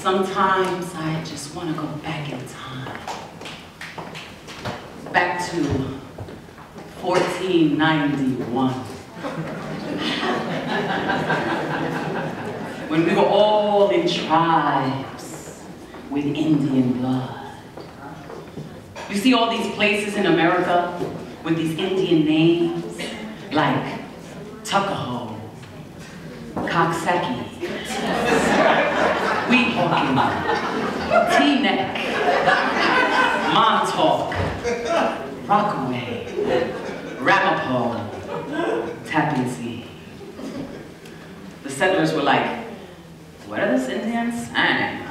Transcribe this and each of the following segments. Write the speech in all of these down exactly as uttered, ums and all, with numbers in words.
Sometimes I just want to go back in time. Back to fourteen ninety-one. When we were all in tribes with Indian blood. You see all these places in America with these Indian names, like Tuckahoe, Coxsackie, Weehawken, Teaneck, Montauk, Rockaway, Ramapo, Tappan Zee. The settlers were like, what are these Indians saying?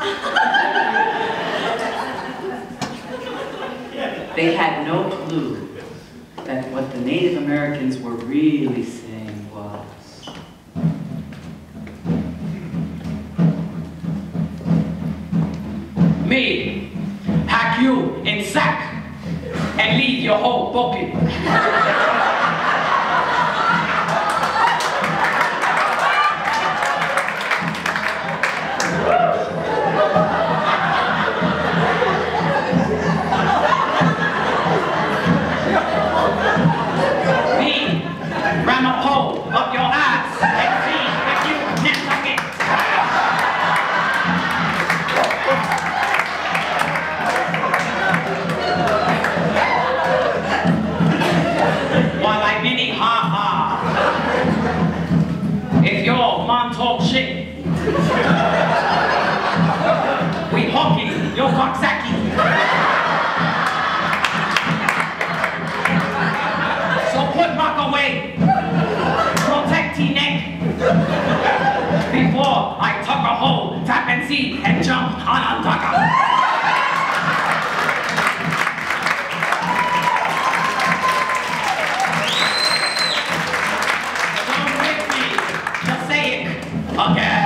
They had no clue that what the Native Americans were really saying was, me, pack you in sack and leave your whole bucket. Up your ass and see if you can suck it. While I meaning ha ha. If your mom talk shit, we hawking your Coxsackie. So put rock away. Neck before I tuck a hole, tap and see, and jump on Antaka. Don't make me just say it again.